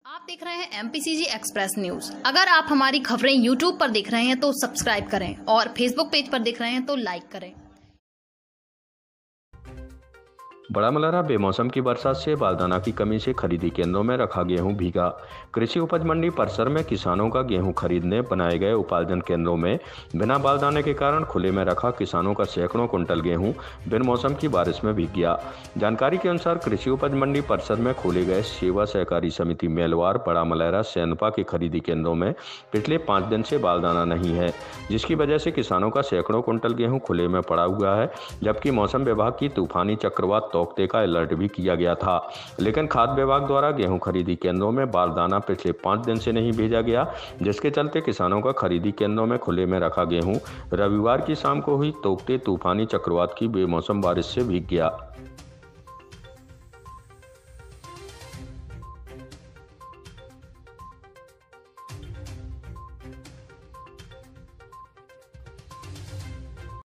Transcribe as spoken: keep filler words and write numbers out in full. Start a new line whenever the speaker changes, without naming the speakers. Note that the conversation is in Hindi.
आप देख रहे हैं एमपीसीजी एक्सप्रेस न्यूज। अगर आप हमारी खबरें यूट्यूब पर देख रहे हैं तो सब्सक्राइब करें और फेसबुक पेज पर देख रहे हैं तो लाइक करें।
बड़ा मलहरा बेमौसम की बरसात से बारदाना की कमी से खरीदी केंद्रों में रखा गेहूं भीगा। कृषि उपज मंडी परिसर में किसानों का गेहूं खरीदने बनाए गए उपार्जन केंद्रों में बिना बारदाने के कारण खुले में रखा किसानों का सैकड़ों कुंटल गेहूं बिन मौसम की बारिश में भीग गया। जानकारी के अनुसार कृषि उपज मंडी परिसर में खोले गए सेवा सहकारी समिति मेलवार बड़ा मलहरा सैनपा के खरीदी केंद्रों में पिछले पाँच दिन से बारदाना नहीं है, जिसकी वजह से किसानों का सैकड़ों कुंटल गेहूँ खुले में पड़ा हुआ है। जबकि मौसम विभाग की तूफानी चक्रवात तोकते का अलर्ट भी किया गया था, लेकिन खाद्य विभाग द्वारा गेहूं खरीदी केंद्रों में बारदाना पिछले पाँच दिन से नहीं भेजा गया, जिसके चलते किसानों का खरीदी केंद्रों में खुले में रखा गेहूं रविवार की शाम को हुई तोकते तूफानी चक्रवात की बेमौसम बारिश से भीग गया।